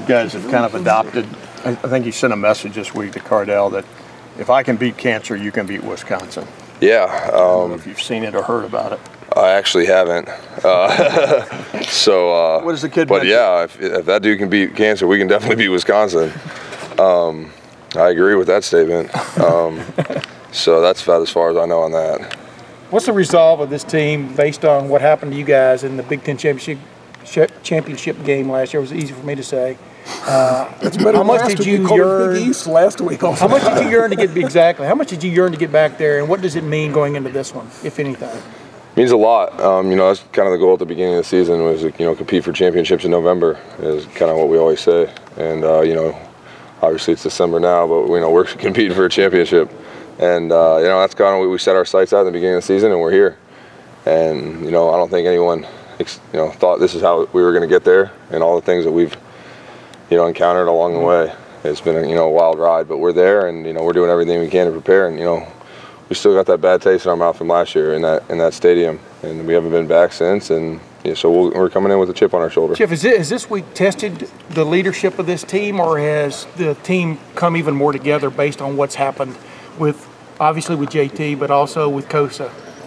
guys have kind of adopted. I think you sent a message this week to Cardale that if I can beat cancer, you can beat Wisconsin. Yeah. I don't know if you've seen it or heard about it. I actually haven't. What does the kid But mention? yeah, if that dude can beat cancer, we can definitely beat Wisconsin. I agree with that statement. So that's about as far as I know on that. What's the resolve of this team based on what happened to you guys in the Big Ten championship game last year? It was easy for me to say. How much did you yearn? Big East last week? Also. How much did you yearn to get exactly? How much did you yearn to get back there, and what does it mean going into this one, if anything? Means a lot. That's kind of the goal at the beginning of the season was, compete for championships in November is kind of what we always say. And, obviously it's December now, but, we're competing for a championship. And, that's kind of what we set our sights at the beginning of the season, and we're here. And, I don't think anyone, thought this is how we were going to get there and all the things that we've, encountered along the way. It's been a wild ride, but we're there, and, we're doing everything we can to prepare. And, we still got that bad taste in our mouth from last year in that stadium, and we haven't been back since. And so we're coming in with a chip on our shoulder. Jeff, has this week tested the leadership of this team, or has the team come even more together based on what's happened with, obviously with JT, but also with Costa?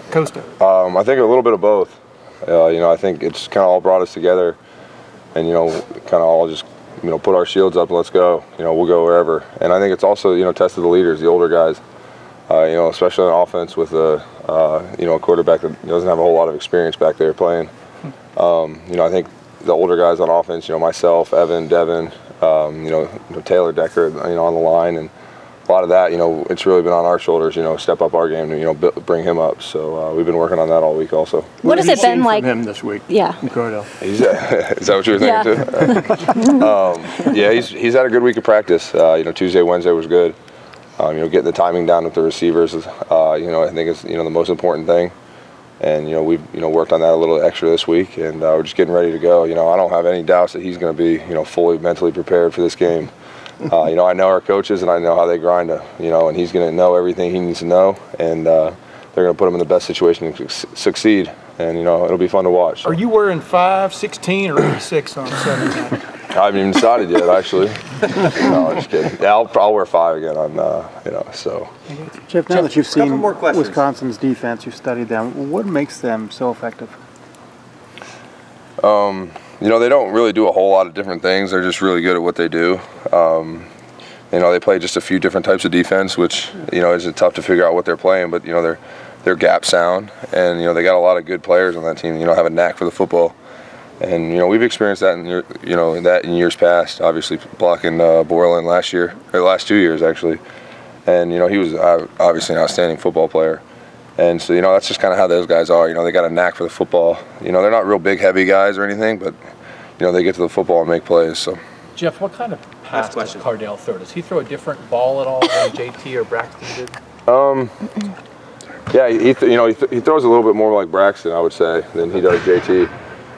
I think a little bit of both. I think it's kind of all brought us together, and kind of all just put our shields up and let's go. We'll go wherever. And I think it's also tested the leaders, the older guys. Especially on offense with a quarterback that doesn't have a whole lot of experience back there playing. I think the older guys on offense, myself, Evan, Devin, Taylor Decker, on the line, and a lot of that, it's really been on our shoulders, step up our game and, bring him up. So we've been working on that all week also. What has it been like? From him this week? Yeah. Cardale. Is that what you were thinking too? Yeah, he's had a good week of practice. Tuesday, Wednesday was good. Getting the timing down with the receivers is, I think is, the most important thing. And, we've, worked on that a little extra this week, and we're just getting ready to go. I don't have any doubts that he's going to be, fully mentally prepared for this game. I know our coaches, and I know how they grind, and he's going to know everything he needs to know, and they're going to put him in the best situation to succead. And, it'll be fun to watch. So. Are you wearing 5, 16, or 86 on Sunday night? I haven't even decided yet, actually. No, I'm just kidding. Yeah, I'll wear 5 again on, so. Jeff, now that you've seen Wisconsin's defense, you've studied them, what makes them so effective? They don't really do a whole lot of different things. They're just really good at what they do. They play just a few different types of defense, which, is tough to figure out what they're playing, but, they're gap sound, and, they got a lot of good players on that team, have a knack for the football. And we've experienced that in years past. Obviously, blocking Borland last 2 years actually, and he was obviously an outstanding football player. And so that's just kind of how those guys are. They got a knack for the football. They're not real big, heavy guys or anything, but they get to the football and make plays. So. Jeff, what kind of pass does Cardale throw? Does he throw a different ball at all than JT or Braxton did? Yeah, he throws a little bit more like Braxton, I would say, than he does JT.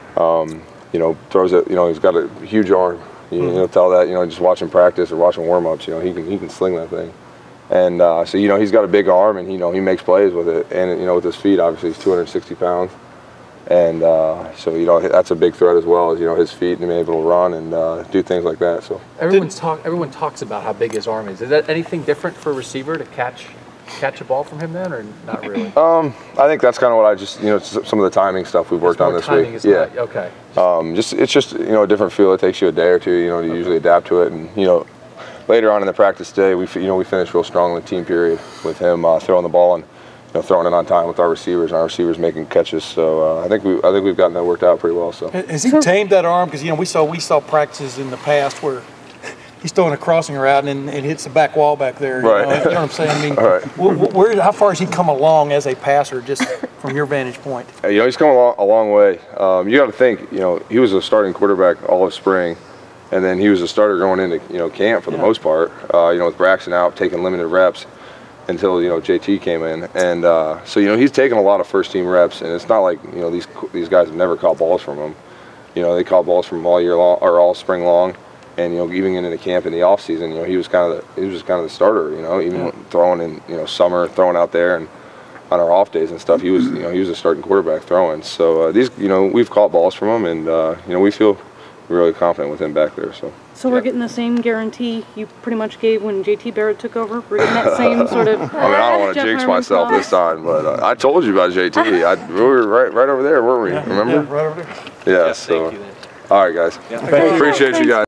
Throws it. He's got a huge arm. You tell that. Just watching practice or watching warm-ups. He can sling that thing. And so he's got a big arm, and he makes plays with it. And with his feet, obviously he's 260 pounds. And so that's a big threat as well as his feet and being able to run and do things like that. So everyone talks about how big his arm is. Is that anything different for a receiver to catch a ball from him then, or not really? I think that's kind of what I just some of the timing stuff we've worked on this week. Okay. It's just a different feel. It takes you a day or two to usually adapt to it, and later on in the practice day we finished real strong in the team period with him throwing the ball and throwing it on time with our receivers, and our receivers making catches. So I think we've gotten that worked out pretty well. So has he tamed that arm? Because we saw practices in the past where he's throwing a crossing route and it hits the back wall back there. Right. You know what I'm saying? I mean, right. How far has he come along as a passer, just from your vantage point? He's come a long way. You got to think, he was a starting quarterback all of spring, and then he was a starter going into camp for the most part. With Braxton out, taking limited reps until JT came in, and so he's taken a lot of first team reps, and it's not like these guys have never caught balls from him. They caught balls from him all year long or all spring long. And even into camp in the off season, he was kind of the starter. Even throwing in summer, throwing out there, and on our off days and stuff, he was a starting quarterback throwing. So we've caught balls from him, and we feel really confident with him back there. So So we're getting the same guarantee you pretty much gave when JT Barrett took over? We're getting that same sort of... I mean, I don't want to Jeff jinx Harmon myself promise? this time, but I told you about JT. We were right over there, weren't we? Remember? Yeah, right over there. Yeah, Yeah, so. thank you then. All right, guys. Appreciate you guys.